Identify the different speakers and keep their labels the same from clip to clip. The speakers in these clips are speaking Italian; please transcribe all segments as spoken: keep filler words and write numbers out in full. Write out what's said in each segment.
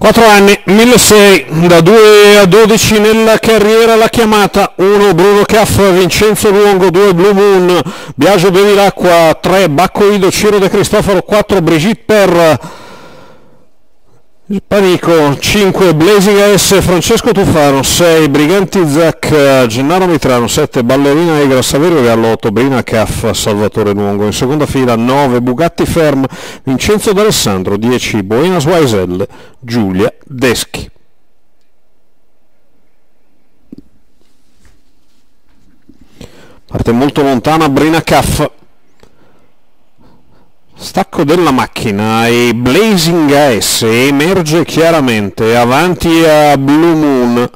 Speaker 1: quattro anni, milleseicento, da due a dodici nella carriera la chiamata, uno Bruno Caff, Vincenzo Luongo, due Blue Moon, Biagio Bevilacqua, tre Bacco Ido, Ciro De Cristofaro, quattro Brigitte Per, Panico, cinque Blazing A S, Francesco Tufano, sei Briganti Zac, Gennaro Mitrano, sette Ballerina Egra, Saverio Gallo, otto Brina Caff, Salvatore Luongo, in seconda fila nove Bugatti Ferm, Vincenzo D'Alessandro, dieci Boena Swaiselle, Giulia Deschi. Parte molto lontana Brina Caff, stacco della macchina e Blazing A S emerge chiaramente avanti a Blue Moon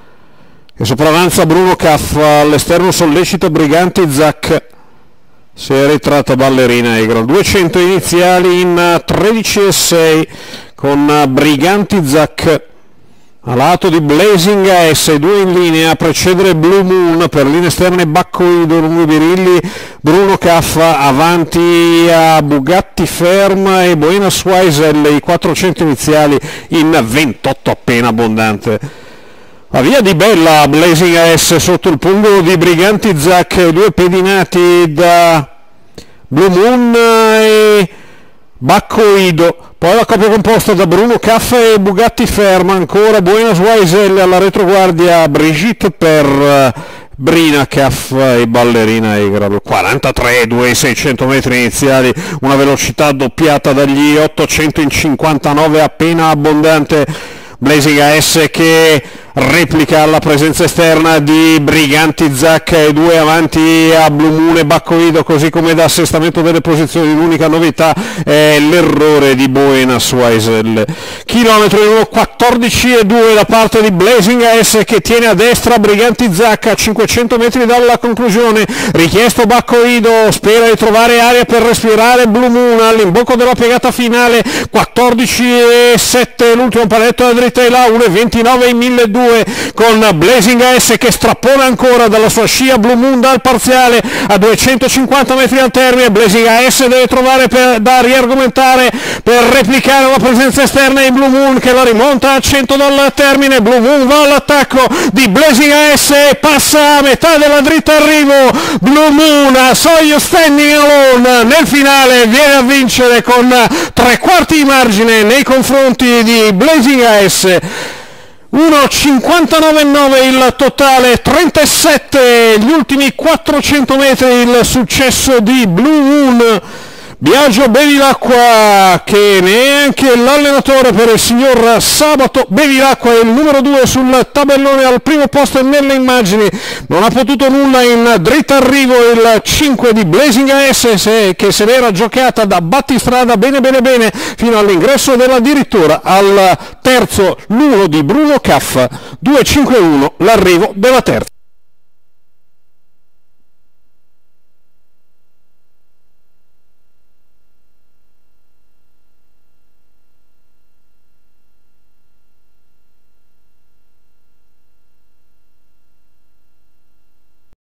Speaker 1: che sopravanza Bruno Caff, all'esterno sollecita Briganti Zac, si è ritratta Ballerina Egra, duecento iniziali in tredici e sei con Briganti Zac a lato di Blazing A S, due in linea a precedere Blue Moon, per linee esterne Bacco Ido, lunghi birilli Bruno Caff, avanti a Bugatti Ferm e Boena Swaiselle, i quattrocento iniziali in ventotto appena abbondante. La via di bella Blazing A S sotto il pungolo di Briganti Zac, due pedinati da Blue Moon e Bacco Ido, poi la coppia composta da Bruno Caff e Bugatti Ferm, ancora Boena Swaiselle, alla retroguardia Brigitte Per, Brina Caff e Ballerina Egra, quarantatré, duemilaseicento metri iniziali, una velocità doppiata dagli ottocento in cinquantanove appena abbondante. Blazing A S che replica la presenza esterna di Briganti Zac e due avanti a Blue Moon e Bacco Ido, così come da assestamento delle posizioni. L'unica novità è l'errore di Boena Swaiselle. Chilometro in uno quattordici e due da parte di Blazing A S che tiene a destra Briganti Zac a cinquecento metri dalla conclusione. Richiesto Bacco Ido, spera di trovare aria per respirare Blue Moon all'imbocco della piegata finale, quattordici e sette l'ultimo paletto da dritta e là, uno e ventinove in milleduecento, con Blazing A S che strappona ancora dalla sua scia Blue Moon dal parziale a duecentocinquanta metri al termine. Blazing A S deve trovare per, da riargomentare per replicare la presenza esterna di Blue Moon che la rimonta a cento dal termine. Blue Moon va all'attacco di Blazing A S e passa a metà della dritta arrivo. Blue Moon, So You Standing Alone, nel finale viene a vincere con tre quarti di margine nei confronti di Blazing A S. uno cinquantanove e nove il totale, trentasette gli ultimi quattrocento metri, il successo di Blue Moon. Biagio Bevilacqua, che neanche l'allenatore per il signor Sabato Bevilacqua, è il numero due sul tabellone al primo posto nelle immagini, non ha potuto nulla in dritta arrivo il cinque di Blazing A S che se l'era giocata da battistrada bene bene bene fino all'ingresso dell'addirittura al terzo l'uno di Bruno Caff, due cinque uno l'arrivo della terza.